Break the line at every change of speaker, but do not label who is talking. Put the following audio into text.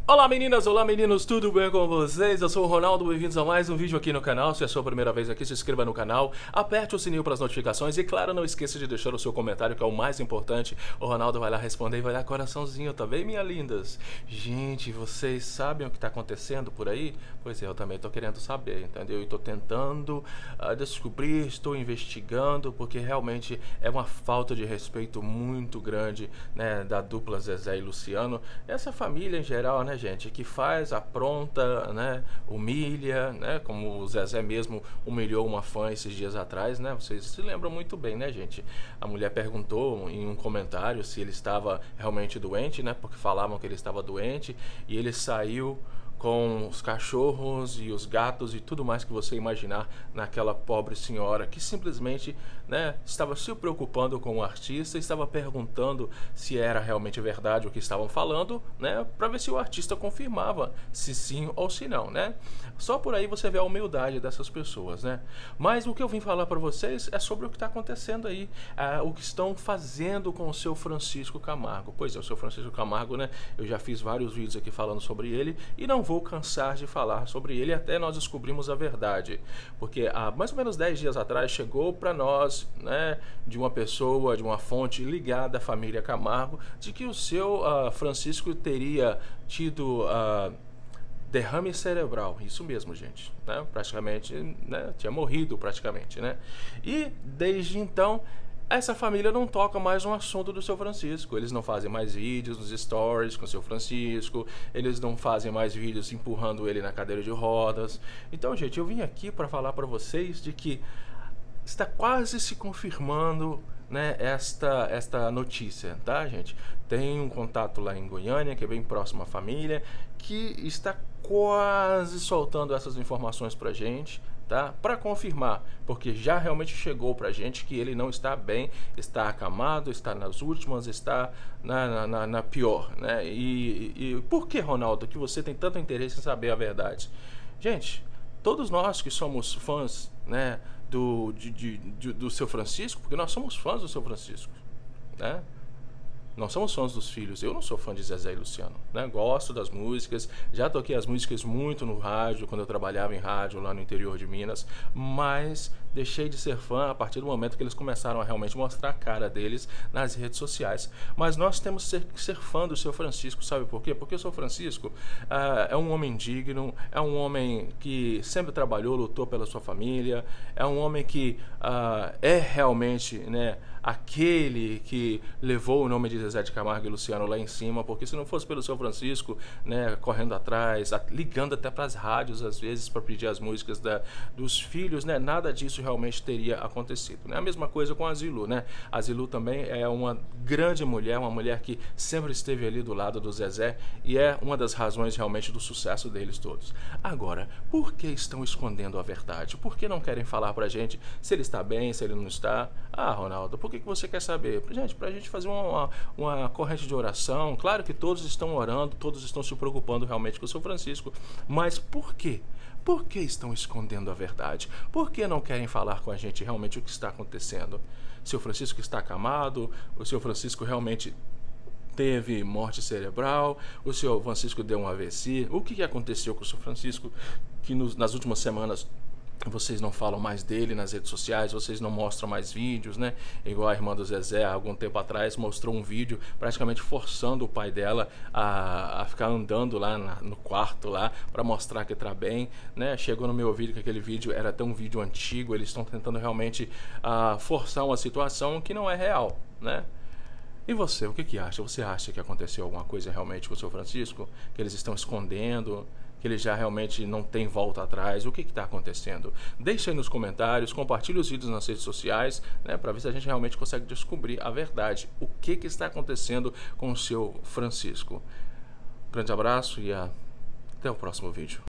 Olá meninas, olá meninos, tudo bem com vocês? Eu sou o Ronaldo, bem-vindos a mais um vídeo aqui no canal. Se é a sua primeira vez aqui, se inscreva no canal, aperte o sininho para as notificações e claro, não esqueça de deixar o seu comentário, que é o mais importante. O Ronaldo vai lá responder e vai dar coraçãozinho, tá bem, minhas lindas? Gente, vocês sabem o que está acontecendo por aí? Pois é, eu também estou querendo saber, entendeu? E estou tentando descobrir, estou investigando, porque realmente é uma falta de respeito muito grande, né, da dupla Zezé e Luciano. Essa família em geral, né, gente, que faz, apronta, né, humilha, né, como o Zezé mesmo humilhou uma fã esses dias atrás, né, vocês se lembram muito bem, né, gente? A mulher perguntou em um comentário se ele estava realmente doente, né, porque falavam que ele estava doente, e ele saiu com os cachorros e os gatos e tudo mais que você imaginar naquela pobre senhora que simplesmente, né, estava se preocupando com o artista, estava perguntando se era realmente verdade o que estavam falando, né, para ver se o artista confirmava se sim ou se não, né? Só por aí você vê a humildade dessas pessoas, né? Mas o que eu vim falar para vocês é sobre o que está acontecendo aí, o que estão fazendo com o seu Francisco Camargo. Pois é, o seu Francisco Camargo, né, eu já fiz vários vídeos aqui falando sobre ele e não vou cansar de falar sobre ele até nós descobrimos a verdade, porque há mais ou menos 10 dias atrás chegou para nós, né, de uma pessoa, de uma fonte ligada à família Camargo, de que o seu Francisco teria tido derrame cerebral, isso mesmo, gente, né, praticamente, né, tinha morrido praticamente, né, e desde então essa família não toca mais no assunto do seu Francisco. Eles não fazem mais vídeos nos stories com o seu Francisco. Eles não fazem mais vídeos empurrando ele na cadeira de rodas. Então, gente, eu vim aqui para falar para vocês de que está quase se confirmando, né, esta notícia, tá, gente? Tem um contato lá em Goiânia, que é bem próximo à família, que está quase soltando essas informações pra gente, tá? Para confirmar, porque já realmente chegou pra gente que ele não está bem, está acamado, está nas últimas, está na pior, né? E por que, Ronaldo, que você tem tanto interesse em saber a verdade? Gente, todos nós que somos fãs, né, do seu Francisco, porque nós somos fãs do seu Francisco, né? Nós somos fãs dos filhos. Eu não sou fã de Zezé e Luciano, né? Gosto das músicas, já toquei as músicas muito no rádio, quando eu trabalhava em rádio lá no interior de Minas, mas deixei de ser fã a partir do momento que eles começaram a realmente mostrar a cara deles nas redes sociais. Mas nós temos que ser fã do seu Francisco, sabe por quê? Porque o seu Francisco é um homem digno, é um homem que sempre trabalhou, lutou pela sua família, é um homem que é realmente, né, aquele que levou o nome de Zezé de Camargo e Luciano lá em cima, porque se não fosse pelo seu Francisco, né, correndo atrás, ligando até para as rádios às vezes para pedir as músicas dos filhos, né, nada disso realmente teria acontecido, né? A mesma coisa com a Zilu, né? A Zilu também é uma grande mulher, uma mulher que sempre esteve ali do lado do Zezé e é uma das razões realmente do sucesso deles todos. Agora, por que estão escondendo a verdade? Por que não querem falar pra gente se ele está bem, se ele não está? Ah, Ronaldo, por que você quer saber? Gente, pra gente fazer uma corrente de oração. Claro que todos estão orando, todos estão se preocupando realmente com o seu Francisco, mas por quê? Por que estão escondendo a verdade? Por que não querem falar com a gente realmente o que está acontecendo? Seu Francisco está acamado? O seu Francisco realmente teve morte cerebral? O seu Francisco deu um AVC? O que aconteceu com o seu Francisco que nas últimas semanas vocês não falam mais dele nas redes sociais, vocês não mostram mais vídeos, né? Igual a irmã do Zezé, há algum tempo atrás, mostrou um vídeo praticamente forçando o pai dela a ficar andando lá no quarto lá para mostrar que tá bem, né? Chegou no meu ouvido que aquele vídeo era até um vídeo antigo, eles estão tentando realmente forçar uma situação que não é real, né? E você, o que acha? Você acha que aconteceu alguma coisa realmente com o seu Francisco? Que eles estão escondendo? Que ele já realmente não tem volta atrás? O que está acontecendo? Deixe aí nos comentários, compartilhe os vídeos nas redes sociais, né, para ver se a gente realmente consegue descobrir a verdade. O que está acontecendo com o seu Francisco? Grande abraço e até o próximo vídeo.